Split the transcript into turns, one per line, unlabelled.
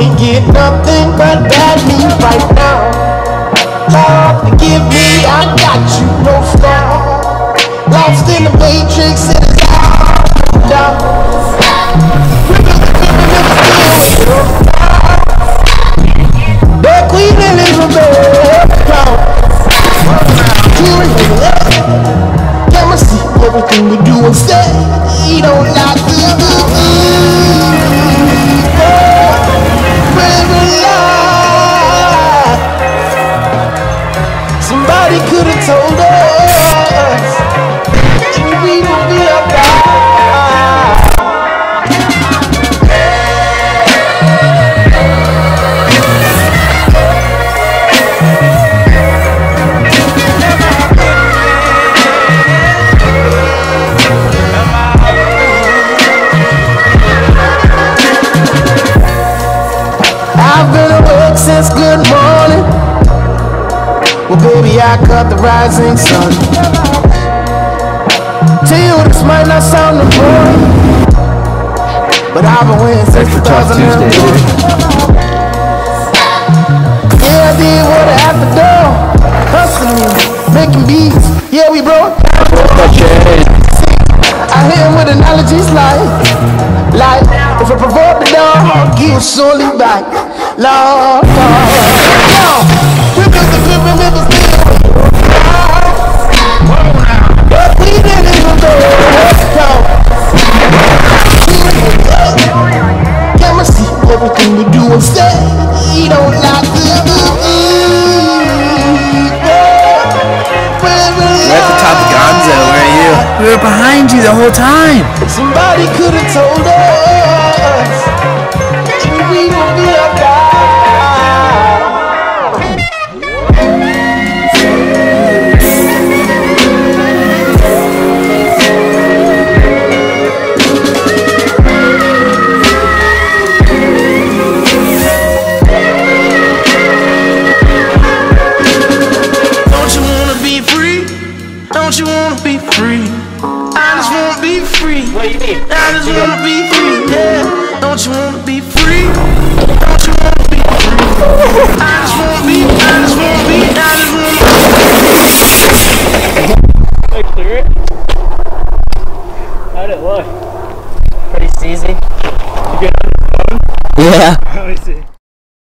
can't get nothing but bad news right now. Lord, forgive me, I got you no flaw. Lost in the matrix, it is all down. The Queen Elizabeth crown. Camera see everything we do and say. You don't like somebody could have told us we would be a I've been awake since good morning. Well, baby, I caught the rising sun. To you, this might not sound important, but I've been waiting since 2001. Yeah, I did what I had to do. Hustling, making beats. Yeah, we broke. I hit him with analogies like if I provoke the dog, he will surely bite. Lord, we built the good rivers still. But we didn't even go. Camera see everything we do and say. He don't like
We're at the top of Gonzo, where are you? We were behind you the whole time.
Somebody could have told us we would be a guy. Don't you wanna be free? Don't you wanna be free? I just wanna be free.
What do you mean?
I just wanna be free, yeah. Don't you wanna be free? Don't you wanna be free? I just wanna be, I just wanna be, I just wanna be.
Like, clear it? How'd it look? Pretty steezy? You good on the phone?
Yeah.
Let me see.